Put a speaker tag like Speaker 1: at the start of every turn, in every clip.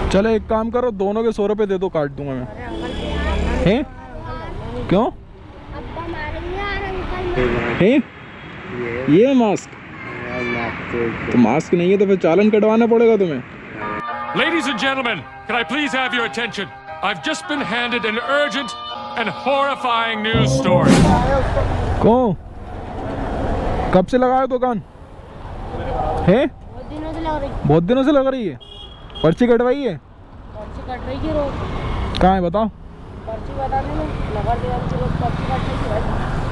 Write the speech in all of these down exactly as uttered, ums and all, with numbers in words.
Speaker 1: चलो एक काम करो, दोनों के सौ रुपए दे दो, काट दूंगा मैं। हैं? क्यों? हैं? ये मास्क? तो मास्क नहीं है तो फिर चालान कटवाना पड़ेगा तुम्हें।
Speaker 2: Ladies and gentlemen, can I please have your attention? I've just been handed an urgent and horrifying news story.
Speaker 1: कौन? कब से लगाया दुकान? है?
Speaker 3: बहुत दिनों से लग रही है।
Speaker 1: बहुत दिनों से लग रही है। पर्ची कटवाई है?
Speaker 3: पर्ची कट रही है रोज।
Speaker 1: कहाँ है बताओ?
Speaker 3: पर्ची बता देना, नगर निगम की रोज पर्ची कट रही है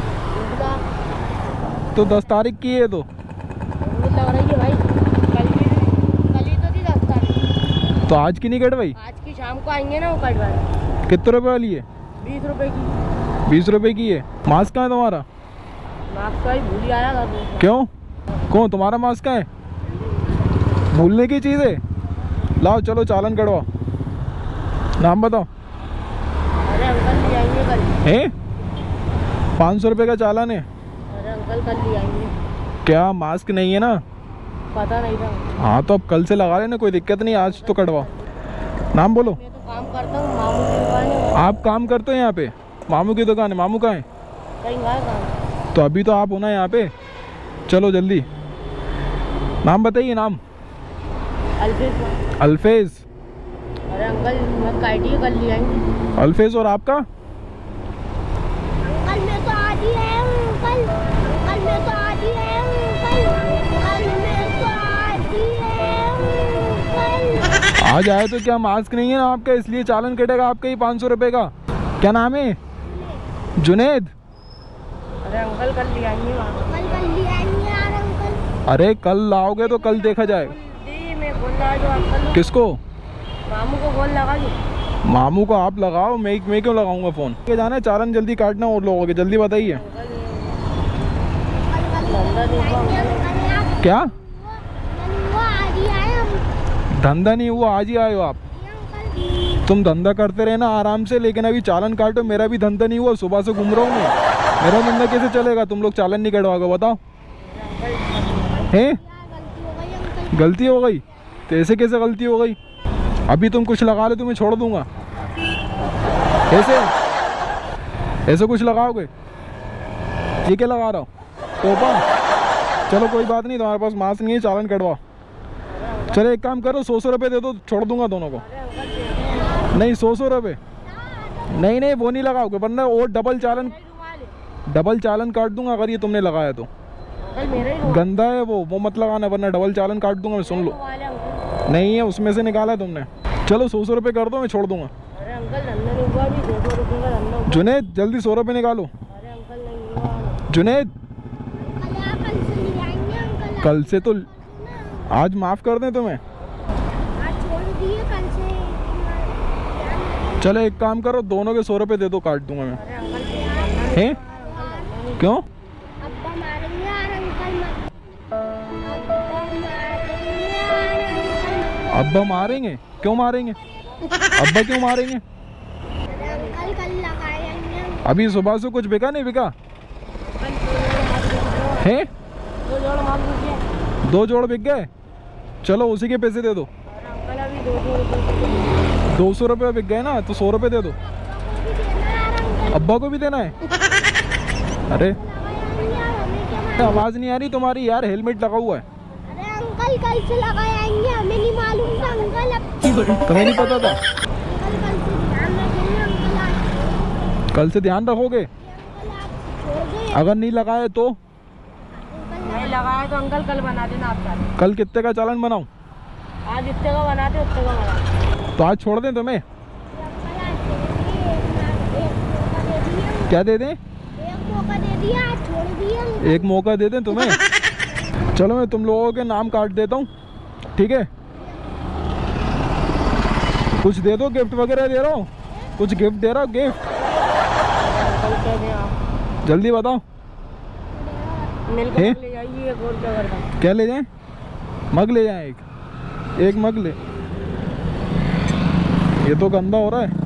Speaker 3: भाई।
Speaker 1: तो दस तारीख की है तो?
Speaker 3: लग रही है भाई, कल की कल ही तो थी दस तारीख।
Speaker 1: तो आज की नहीं कटवाई?
Speaker 3: आज की शाम को आएंगे ना वो कटवाने।
Speaker 1: कितने रुपए वाली है?
Speaker 3: बीस रुपए की।
Speaker 1: बीस रुपए की है। मास्क कहाँ है तुम्हारा?
Speaker 3: मास्क तो ही भूल ही आया था।
Speaker 1: क्यों? कौन तुम्हारा मास्क कहाँ है? भूलने की चीज़ है? लाओ चलो चालान कटवाओ। नाम बताओ।
Speaker 3: अरे अंकल ले आएंगे कल।
Speaker 1: हैं? पाँच सौ रुपये का चालान है।
Speaker 3: अरे अंकल कल ले आएंगे।
Speaker 1: क्या मास्क नहीं है ना?
Speaker 3: पता नहीं था।
Speaker 1: हाँ तो अब कल से लगा लेना, कोई दिक्कत नहीं, आज तो कटवाओ। नाम बोलो।
Speaker 3: मैं तो काम करता हूँ, मामू की दुकान है।
Speaker 1: आप काम करते हो यहाँ पे? मामू की दुकान है। मामू कहाँ है?
Speaker 3: कहीं गए काम।
Speaker 1: तो अभी तो आप होना यहाँ पे। चलो जल्दी नाम बताइए। नाम?
Speaker 3: अल्फेज।
Speaker 1: अल्फेज?
Speaker 3: अरे अंकल मत काटिए, कल ले आएंगे।
Speaker 1: अल्फेज। और आपका?
Speaker 3: अंकल मैं तो आज ही आया हूँ अंकल। अंकल मैं तो आज ही आया हूँ अंकल। अंकल मैं तो आज ही आया हूँ अंकल।
Speaker 1: आज आए तो क्या मास्क नहीं है ना आपका, इसलिए चालान कटेगा आपका ही पाँच सौ रुपये का। क्या नाम है? जुनेद।
Speaker 3: अरे अंकल कल ले आएंगे। कल कल ले आएंगे यार अंकल।
Speaker 1: अरे कल लाओगे तो कल देखा जाएगा।
Speaker 3: जी मैं बोल रहा हूँ अंकल।
Speaker 1: किसको?
Speaker 3: मामू को बोल लगा लो।
Speaker 1: मामू को आप लगाओ, मैं मैं क्यों लगाऊंगा फ़ोन? के जाना है चालान जल्दी काटना और लोगों के, जल्दी बताइए। क्या धंधा नहीं हुआ? आज ही आए हो आप? तुम धंधा करते रहे ना आराम से, लेकिन अभी चालान काटो। मेरा भी धंधा नहीं हुआ, सुबह से घूम रहा हूँ मैं। मेरा धंधा कैसे चलेगा? तुम लोग चालान नहीं कटवाओगे? बताओ। हैं? गलती हो गई? तो ऐसे कैसे गलती हो गई? अभी तुम कुछ लगा लो तो मैं छोड़ दूंगा। ऐसे ऐसे कुछ लगाओगे? ठीक है लगा रहा हूँ टोपा। चलो कोई बात नहीं, तुम्हारे पास मास्क नहीं है, चालान कटवाओ। चलो एक काम करो, सौ सौ रुपये दे दो, छोड़ दूंगा दोनों को। नहीं सौ सौ रुपये नहीं नहीं वो नहीं लगाओगे, वरना और डबल चालान डबल चालान काट दूंगा अगर ये तुमने लगाया तो। गंदा है वो वो मत लगाना, वरना डबल चालान काट दूंगा मैं। सुन लो, नहीं है उसमें से निकाला है तुमने। चलो सौ सौ रुपये कर दो, मैं छोड़ दूंगा।
Speaker 3: अरे अंकल धंधा नहीं हुआ अभी, दो सौ रुपये का धंधा हुआ।
Speaker 1: जुनेद जल्दी सौ रुपये निकालो।
Speaker 3: अरे अंकल नहीं हुआ।
Speaker 1: जुनेद
Speaker 3: कल से ले आएंगे अंकल।
Speaker 1: कल से तो आज माफ़ कर दें तुम्हें।
Speaker 3: आज छोड़ दिए, कल से।
Speaker 1: चलो एक काम करो, दोनों के सौ रुपये दे दो, काट दूंगा मैं।
Speaker 3: अरे अंकल
Speaker 1: हैं? क्यों?
Speaker 3: अब्बा मारेंगे यार अंकल मत।
Speaker 1: अब्बा मारेंगे? क्यों मारेंगे? अब्बा क्यों मारेंगे?
Speaker 3: अंकल कल लगाएंगे।
Speaker 1: अभी सुबह से कुछ बिका नहीं बिका है?
Speaker 3: दो जोड़ मार दीजिए।
Speaker 1: दो जोड़ बिक गए? चलो उसी के पैसे दे दो।
Speaker 3: अंकल अभी दो सौ रुपये।
Speaker 1: दो सौ रुपये बिक गए ना, तो सौ रुपये दे दो। अब्बा को भी देना है? अरे आवाज़ नहीं आ रही तुम्हारी यार, हेलमेट लगा हुआ है।
Speaker 3: अरे अंकल कल से लगाएंगे, हमें नहीं मालूम था अंकल। अब
Speaker 1: तुम्हें नहीं पता था?
Speaker 3: अंकल कल से ध्यान रखेंगे अंकल। आज
Speaker 1: कल से ध्यान रखोगे?
Speaker 3: अंकल आप छोड़ गए।
Speaker 1: अगर नहीं लगाए तो?
Speaker 3: नहीं लगाया तो अंकल कल बना देना आप चालान।
Speaker 1: कल कितने का चालान बनाऊं?
Speaker 3: आज जितने का बनाते उतने का बना।
Speaker 1: तो आज छोड़ दें तुम्हें? क्या दे दें?
Speaker 3: एक मौका दे दिया, आज छोड़ दिया।
Speaker 1: एक मौका दे दें तुम्हें? चलो मैं तुम लोगों के नाम काट देता हूँ, ठीक है? कुछ दे दो, गिफ्ट वगैरह दे रहा हूँ, कुछ गिफ्ट दे रहा हूँ, गिफ्ट। जल्दी बताओ।
Speaker 3: मिलकर ले जाइए एक और क्या करता।
Speaker 1: क्या ले जाएं? मग ले जाएं? एक एक मग ले। ये तो गंदा हो रहा है।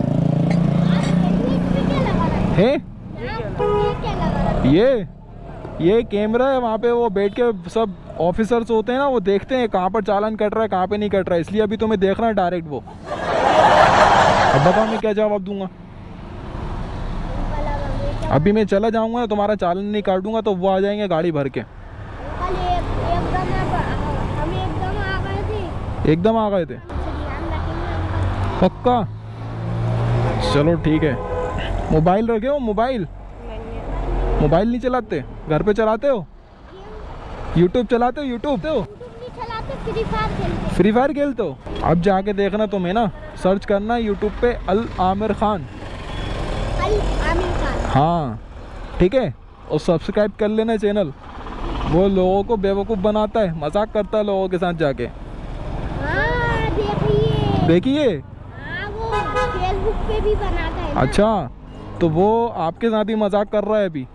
Speaker 1: है? ये ये कैमरा है, वहाँ पे वो बैठ के सब ऑफिसर्स होते हैं ना, वो देखते हैं कहाँ पर चालान कट रहा है कहाँ पे नहीं कट रहा है, इसलिए अभी तुम्हें देखना है डायरेक्ट वो। अब बताओ मैं क्या जवाब दूंगा।
Speaker 3: अंकल अब हमें
Speaker 1: अभी मैं चला जाऊंगा ना, तुम्हारा चालान नहीं काटूंगा तो वो आ जाएंगे गाड़ी भर के।
Speaker 3: अंकल एक एकदम अब- हम एकदम आ गए थे।
Speaker 1: एकदम आ गए थे,
Speaker 3: ध्यान रखेंगे अंकल।
Speaker 1: पक्का? चलो ठीक है। मोबाइल रखे हो? मोबाइल मोबाइल नहीं चलाते? घर पे चलाते हो? यूट्यूब चलाते हो? यूट्यूब तो
Speaker 3: यूट्यूब नहीं चलाते, फ्री फायर खेलते।
Speaker 1: फ्री फायर खेलते हो? अब जाके देखना तुम्हें ना, सर्च करना यूट्यूब पे अल आमिर खान।
Speaker 3: अल आमिर खान।
Speaker 1: हाँ ठीक है, और सब्सक्राइब कर लेना चैनल। वो लोगों को बेवकूफ़ बनाता है, मजाक करता है लोगों के साथ जाके।
Speaker 3: हाँ देखिए।
Speaker 1: देखिए।
Speaker 3: हाँ वो फेसबुक पे भी बनाता है ना।
Speaker 1: अच्छा, तो वो आपके साथ ही मजाक कर रहा है अभी।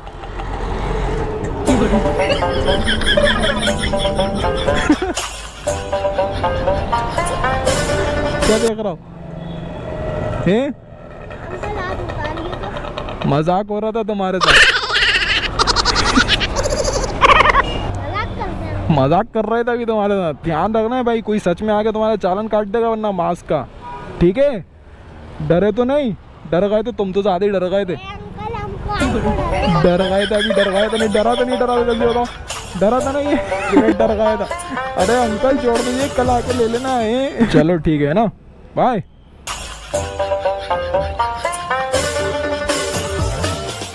Speaker 1: क्या देख रहा हो? हैं?
Speaker 3: अंकल आप उतारिए तो।
Speaker 1: मजाक हो रहा था तुम्हारे साथ।
Speaker 3: मजाक करते हैं।
Speaker 1: मजाक कर रहे थे अभी तुम्हारे साथ। ध्यान रखना है भाई, कोई सच में आके तुम्हारा चालान काट देगा वरना मास्क का। ठीक है? डरे तो नहीं? डर गए तो तुम तो ज्यादा ही डर गए थे।
Speaker 3: ए, अंकल हमको आपको
Speaker 1: डर गए थे अभी, डर गए थे नहीं? डरा तो नहीं? डरा तो जल्दी बताओ, डरा था नहीं? ये डर गया था। अरे अंकल छोड़ दीजिए, कल आके ले लेना है। चलो ठीक है ना, बाय।